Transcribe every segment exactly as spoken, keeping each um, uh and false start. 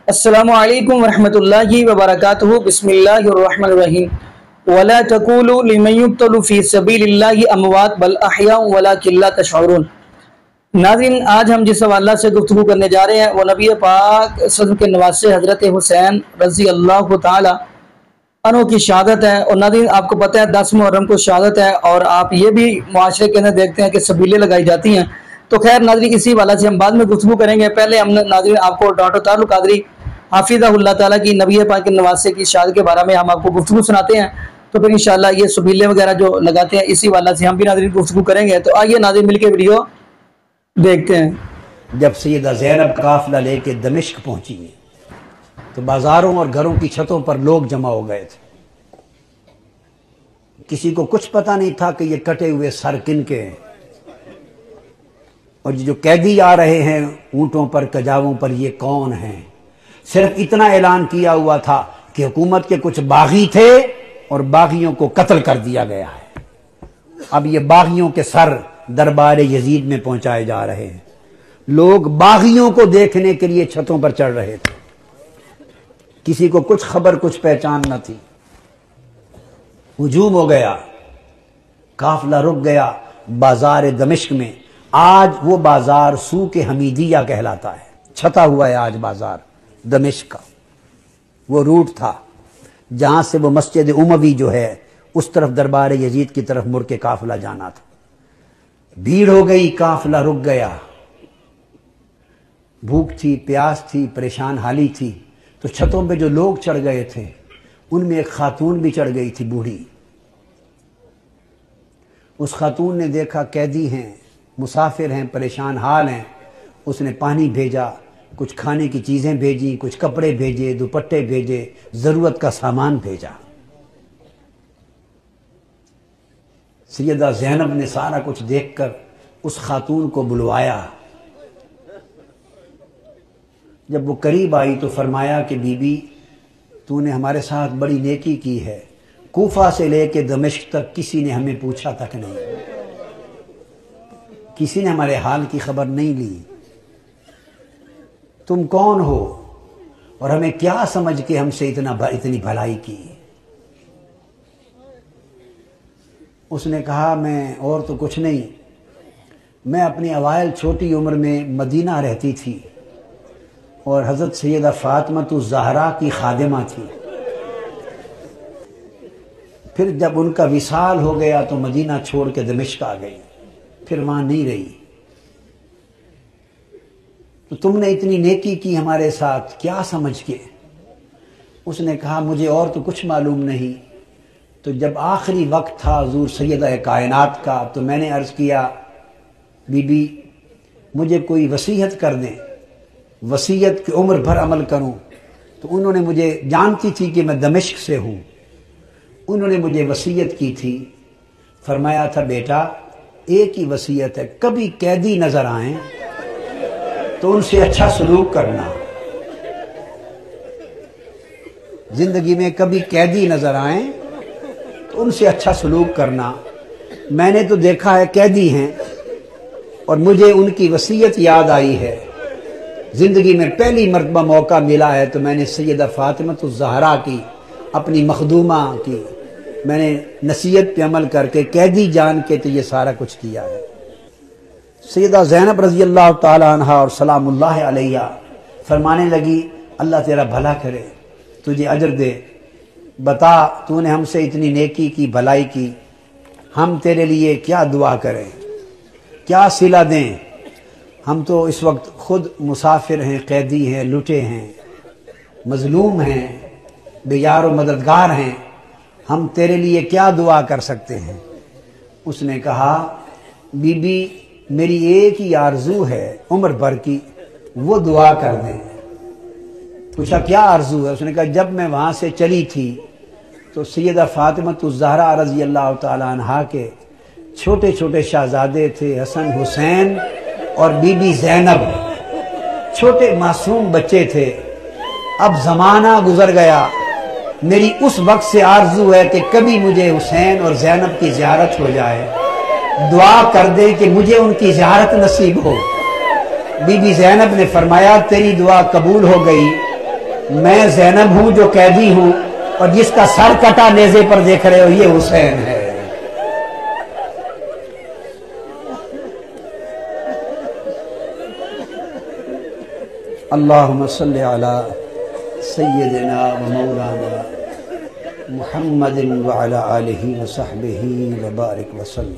السلام علیکم ورحمۃ اللہ وبرکاتہ۔ بسم اللہ الرحمن الرحیم۔ ولا تقولوا لمن يقتل في سبيل الله اموات بل احياء ولكن لا تشعرون۔ ناظرین، آج ہم جس حوالہ سے گفتگو کرنے جا رہے ہیں وہ نبی پاک صلی اللہ علیہ وسلم کے نواسے حضرت حسین رضی اللہ تعالی عنہ کی شہادت ہے۔ اور ناظرین، آپ کو پتہ ہے دس محرم کو شہادت ہے، اور آپ یہ بھی معاشرے کے اندر دیکھتے ہیں کہ سبیلیں لگائی جاتی ہیں۔ تو خیر ناظرین، اسی حوالہ سے ہم بعد میں گفتگو کریں گے۔ پہلے ہم ناظرین آپ کو ڈاکٹر طاہر القادری حافظہ اللہ تعالیٰ کی نبی پاک کے نواسے کی شہادت کے بارے میں ہم آپ کو گفتگو سناتے ہیں، تو پھر انشاءاللہ یہ سبیلیں وغیرہ جو لگاتے ہیں اسی حوالہ سے ہم بھی ناظرین گفتگو کریں گے۔ تو آئیے ناظرین مل کے ویڈیو دیکھتے ہیں۔ جب سیدہ زینب قافلہ لے کے دمشق پہنچی تو بازاروں اور گھروں کی چھتوں پر لوگ جمع ہو گئے تھے۔ کسی کو کچھ پتہ نہیں تھا کہ یہ کٹے ہوئے سر کن کے ہیں، اور جو قیدی آ رہے ہیں اونٹوں پر کجاووں پر یہ کون ہیں۔ صرف اتنا اعلان کیا ہوا تھا کہ حکومت کے کچھ باغی تھے اور باغیوں کو قتل کر دیا گیا ہے۔ اب یہ باغیوں کے سر دربار یزید میں پہنچائے جا رہے ہیں۔ لوگ باغیوں کو دیکھنے کے لیے چھتوں پر چڑھ رہے تھے۔ کسی کو کچھ خبر کچھ پہچان نہ تھی۔ ہجوم ہو گیا، قافلہ رک گیا بازار دمشق میں۔ آج وہ بازار سوق حمیدیہ کہلاتا ہے، چھتا ہوا ہے آج بازار دمشق کا۔ وہ روٹ تھا جہاں سے وہ مسجد اموی جو ہے اس طرف دربار یزید کی طرف مڑ کے قافلہ جانا تھا۔ بھیڑ ہو گئی، قافلہ رک گیا۔ بھوک تھی، پیاس تھی، پریشان حالی تھی، تو چھتوں پہ جو لوگ چڑھ گئے تھے ان میں ایک خاتون بھی چڑھ گئی تھی، بوڑھی۔ اس خاتون نے دیکھا قیدی ہیں، مسافر ہیں، پریشان حال ہیں۔ اس نے پانی بھیجا، کچھ کھانے کی چیزیں بھیجی، کچھ کپڑے بھیجے، دوپٹے بھیجے، ضرورت کا سامان بھیجا۔ سیدہ زینب نے سارا کچھ دیکھ کر اس خاتون کو بلوایا۔ جب وہ قریب آئی تو فرمایا کہ بی بی تو نے ہمارے ساتھ بڑی نیکی کی ہے، کوفہ سے لے کے دمشق تک کسی نے ہمیں پوچھا تک نہیں، کسی نے ہمارے حال کی خبر نہیں لی۔ تم کون ہو اور ہمیں کیا سمجھ کے ہم سے اتنا اتنی بھلائی کی؟ اس نے کہا میں اور تو کچھ نہیں، میں اپنی اوائل چھوٹی عمر میں مدینہ رہتی تھی اور حضرت سیدہ فاطمہ الزہرا کی خادمہ تھی۔ پھر جب ان کا وصال ہو گیا تو مدینہ چھوڑ کے دمشق آ گئی، پھر وہاں نہیں رہی۔ تو تم نے اتنی نیکی کی ہمارے ساتھ کیا سمجھ کے؟ اس نے کہا مجھے اور تو کچھ معلوم نہیں۔ تو جب آخری وقت تھا حضور سیدہ کائنات کا تو میں نے عرض کیا بی بی مجھے کوئی وصیت کر دیں، وصیت کی عمر بھر عمل کروں۔ تو انہوں نے مجھے، جانتی تھی کہ میں دمشق سے ہوں، انہوں نے مجھے وصیت کی تھی، فرمایا تھا بیٹا ایک ہی وصیت ہے، کبھی قیدی نظر آئیں تو ان سے اچھا سلوک کرنا۔ زندگی میں کبھی قیدی نظر آئیں تو ان سے اچھا سلوک کرنا۔ میں نے تو دیکھا ہے قیدی ہیں اور مجھے ان کی وصیت یاد آئی ہے۔ زندگی میں پہلی مرتبہ موقع ملا ہے تو میں نے سیدہ فاطمہ الزہرا کی، اپنی مخدومہ کی، میں نے نصیحت پہ عمل کر کے قیدی جان کے تو یہ سارا کچھ کیا ہے۔ سیدہ زینب رضی اللہ تعالی عنہ اور سلام اللہ علیہ فرمانے لگی اللہ تیرا بھلا کرے، تجھے اجر دے، بتا تو نے ہم سے اتنی نیکی کی، بھلائی کی، ہم تیرے لیے کیا دعا کریں، کیا صلہ دیں؟ ہم تو اس وقت خود مسافر ہیں، قیدی ہیں، لٹے ہیں، مظلوم ہیں، بے یار و مددگار ہیں، ہم تیرے لیے کیا دعا کر سکتے ہیں؟ اس نے کہا بی بی میری ایک ہی آرزو ہے عمر بھر کی، وہ دعا کر دیں۔ پوچھا کیا آرزو ہے؟ اس نے کہا جب میں وہاں سے چلی تھی تو سیدہ فاطمہ الزہرا رضی اللہ تعالی عنہا کے چھوٹے چھوٹے شہزادے تھے، حسن حسین اور بی بی زینب، چھوٹے معصوم بچے تھے۔ اب زمانہ گزر گیا، میری اس وقت سے آرزو ہے کہ کبھی مجھے حسین اور زینب کی زیارت ہو جائے، دعا کر دیں کہ مجھے ان کی زیارت نصیب ہو۔ بی بی زینب نے فرمایا تیری دعا قبول ہو گئی، میں زینب ہوں جو قیدی ہوں، اور جس کا سر کٹا نیزے پر دیکھ رہے ہو یہ حسین ہے۔ اللہم صلی علی سیدنا و مولانا محمد وعلی آلہ وصحبہ وبارک وسلم۔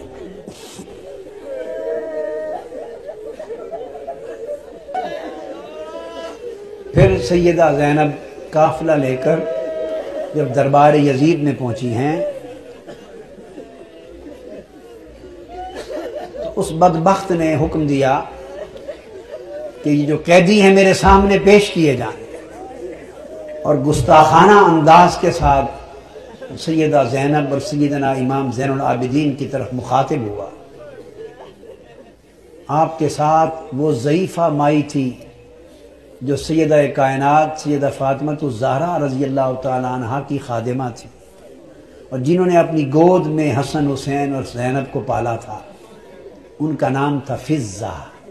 پھر سیدہ زینب قافلہ لے کر جب دربار یزید میں پہنچی ہیں تو اس بدبخت نے حکم دیا کہ یہ جو قیدی ہیں میرے سامنے پیش کیے جائیں، اور گستاخانہ انداز کے ساتھ سیدہ زینب اور سیدنا امام زین العابدین کی طرف مخاطب ہوا۔ آپ کے ساتھ وہ ضعیفہ مائی تھی جو سیدہ کائنات سیدہ فاطمہ الزہرا رضی اللہ تعالی عنہ کی خادمہ تھی، اور جنہوں نے اپنی گود میں حسن حسین اور زینب کو پالا تھا۔ ان کا نام تھا فضہ۔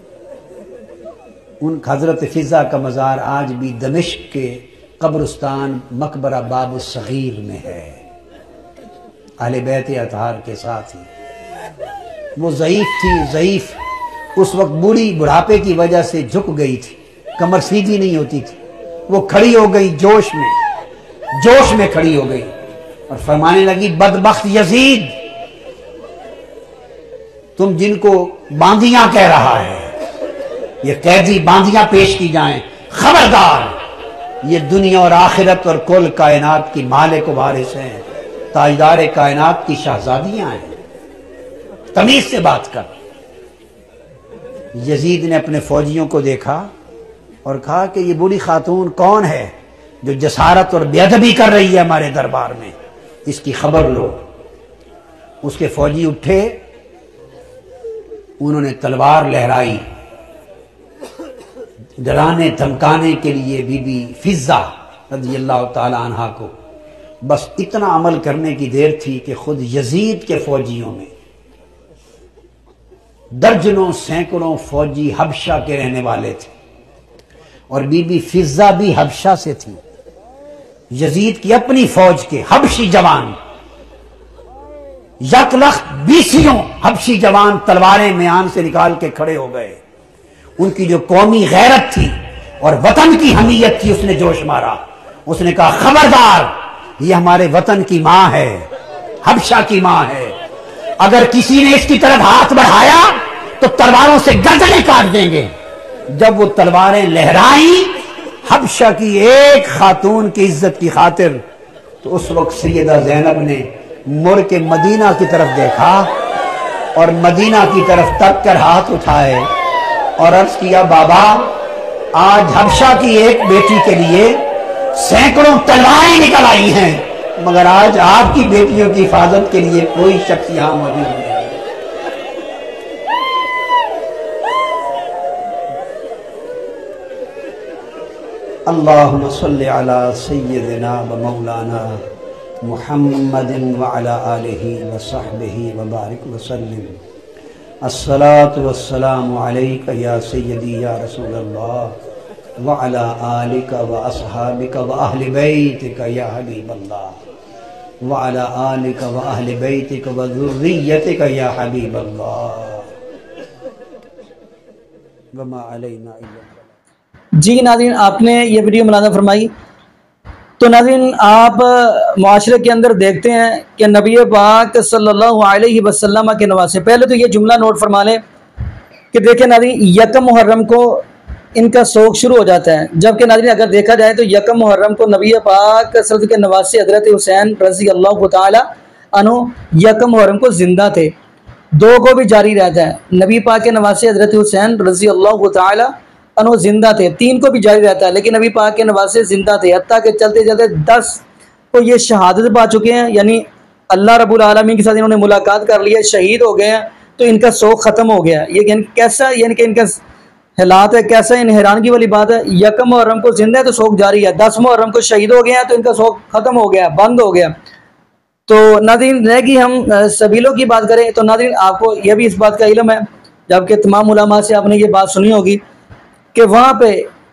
ان حضرت فضہ کا مزار آج بھی دمشق کے قبرستان مقبرہ باب الصغیر میں ہے، اہل بیت اطہار کے ساتھ ہی۔ وہ ضعیف تھی، ضعیف اس وقت بوڑھی بڑھاپے کی وجہ سے جھک گئی تھی، کمر سیدھی نہیں ہوتی تھی۔ وہ کھڑی ہو گئی جوش میں، جوش میں کھڑی ہو گئی اور فرمانے لگی، بدبخت یزید، تم جن کو باندیاں کہہ رہا ہے، یہ قیدی باندیاں پیش کی جائیں، خبردار، یہ دنیا اور آخرت اور کل کائنات کی مالک و وارث ہیں، تاجدار کائنات کی شہزادیاں ہیں، تمیز سے بات کر۔ یزید نے اپنے فوجیوں کو دیکھا اور کہا کہ یہ بوڑھی خاتون کون ہے جو جسارت اور بے ادبی کر رہی ہے ہمارے دربار میں، اس کی خبر لو۔ اس کے فوجی اٹھے، انہوں نے تلوار لہرائی، ڈرانے دھمکانے کے لیے بی بی فضہ رضی اللہ تعالی عنہ کو۔ بس اتنا عمل کرنے کی دیر تھی کہ خود یزید کے فوجیوں میں درجنوں سینکڑوں فوجی حبشہ کے رہنے والے تھے، اور بی بی فضہ بھی حبشہ سے تھی۔ یزید کی اپنی فوج کے حبشی جوان، یک لخت بیسیوں حبشی جوان تلواریں میان سے نکال کے کھڑے ہو گئے۔ ان کی جو قومی غیرت تھی اور وطن کی حمیت تھی اس نے جوش مارا۔ اس نے کہا، خبردار، یہ ہمارے وطن کی ماں ہے، حبشہ کی ماں ہے، اگر کسی نے اس کی طرف ہاتھ بڑھایا تو تلواروں سے گردنیں کاٹ دیں گے۔ جب وہ تلواریں لہرائیں حبشہ کی ایک خاتون کی عزت کی خاطر، تو اس وقت سیدہ زینب نے مڑ کے مدینہ کی طرف دیکھا اور مدینہ کی طرف تک کر ہاتھ اٹھائے اور عرض کیا، بابا، آج حبشہ کی ایک بیٹی کے لیے سینکڑوں تلواریں نکل آئی ہیں، مگر آج آپ کی بیٹیوں کی حفاظت کے لیے کوئی شخص یہاں موجود نہیں۔ اللہم صلی علی سیدنا و مولانا محمد وعلی آلہ وصحبہ وبارک وسلم۔ الصلاة والسلام علیکہ یا سیدی یا رسول اللہ وعلی آلک و اصحابک و اہل بیتک یا حبیب اللہ وعلی آلک و اہل بیتک و ذریتک یا حبیب اللہ وما علینا الا۔ جی ناظرین، آپ نے یہ ویڈیو ملاحظہ فرمائی تو ناظرین آپ معاشرے کے اندر دیکھتے ہیں کہ نبی پاک صلی اللہ علیہ وسلم کے نواسے، پہلے تو یہ جملہ نوٹ فرما لیں کہ دیکھیں ناظرین، یکم محرم کو ان کا سوگ شروع ہو جاتا ہے، جبکہ ناظرین اگر دیکھا جائے تو یکم محرم کو نبی پاک صلی اللہ علیہ وسلم کے نواسے حضرت حسین رضی اللہ تعالی عنہ یکم محرم کو زندہ تھے، دو کو بھی جاری رہتا ہے۔ نبی پاک کے نواسے حضرت حسین رضی اللہ تعالی عنہ زندہ تھے، تین کو بھی جاری رہتا ہے، لیکن نبی پاک کے نواسے زندہ تھے، حتیٰ کہ چلتے چلتے دس کو یہ شہادت پا چکے ہیں، یعنی اللہ رب العالمین کے ساتھ انہوں نے ملاقات کر لی ہے، شہید ہو گئے ہیں، تو ان کا سوگ ختم ہو گیا ہے۔ یہ یعنی کیسا یعنی کہ ان کا حالات ہے، کیسا ان حیرانگی والی بات ہے، یکم محرم کو زندہ ہے تو سوگ جاری ہے، دس محرم کو شہید ہو گیا ہے تو ان کا سوگ ختم ہو گیا، بند ہو گیا۔ تو ناظرین رہ گی ہم سبیلوں کی بات کریں تو ناظرین آپ کو یہ بھی اس بات کا علم ہے، جبکہ تمام علماء سے آپ نے یہ بات سنی ہوگی کہ وہاں پہ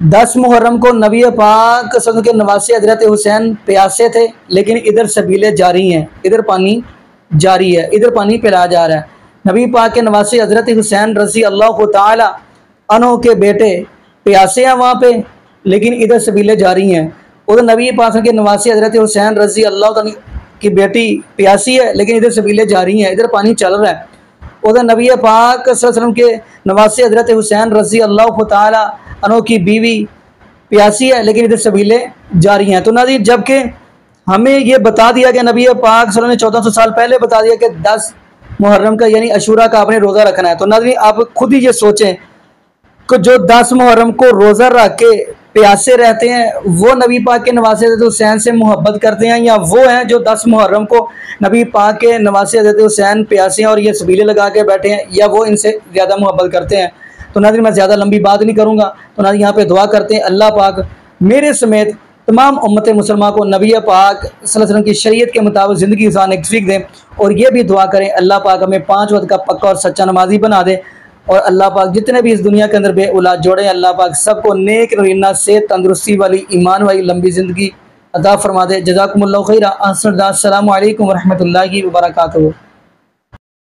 دس محرم کو نبی پاک صلی اللہ علیہ وسلم کے نواسے حضرت حسین پیاسے تھے، لیکن ادھر سبیلیں جاری ہیں، ادھر پانی جاری ہے، ادھر پانی پلایا جا رہا ہے۔ نبی پاک کے نواسے حضرت حسین رضی اللہ تعالی عنہ کے بیٹے پیاسے ہیں وہاں پہ، لیکن ادھر سبیلیں جاری ہیں۔ ادھر نبی پاک کے نواسے حضرت حسین رضی اللہ تعالی کی بیٹی پیاسی ہے، لیکن ادھر سبیلیں جاری ہیں، ادھر پانی چل رہا ہے۔ ادھر نبی پاک صلی اللہ علیہ وسلم کے نواسے حضرت حسین رضی اللہ تعالی عنہ کی بیوی پیاسی ہے، لیکن ادھر سبیلیں جاری ہیں۔ تو ناظرین، جب کہ ہمیں یہ بتا دیا کہ نبی پاک صلی اللہ علیہ وسلم نے چودہ سو سال پہلے بتا دیا کہ دس محرم کا یعنی عاشورہ کا آپ نے روزہ رکھنا ہے، تو ناظرین آپ خود ہی یہ سوچیں کہ جو دس محرم کو روزہ رکھ کے پیاسے رہتے ہیں وہ نبی پاک کے نواسے حضرت حسین سے محبت کرتے ہیں، یا وہ ہیں جو دس محرم کو نبی پاک کے نواسے حضرت حسین پیاسے ہیں اور یہ سبیلیں لگا کے بیٹھے ہیں، یا وہ ان سے زیادہ محبت کرتے ہیں۔ تو ناظرین میں زیادہ لمبی بات نہیں کروں گا، تو ناظرین یہاں پہ دعا کرتے ہیں اللہ پاک میرے سمیت تمام امت مسلمہ کو نبی پاک صلی اللہ علیہ وسلم کی شریعت کے مطابق زندگی گزارنے کی توفیق دیں، اور یہ بھی دعا کریں اللہ پاک ہمیں پانچ وقت کا پکا اور سچا نمازی بنا دے، اور اللہ پاک جتنے بھی اس دنیا کے اندر بے اولاد جوڑے اللہ پاک سب کو نیک روینہ صحت تندرستی والی ایمان والی لمبی زندگی عطا فرما دے۔ جزاکم اللہ خیرہ۔ السلام علیکم ورحمۃ اللہ وبرکاتہ۔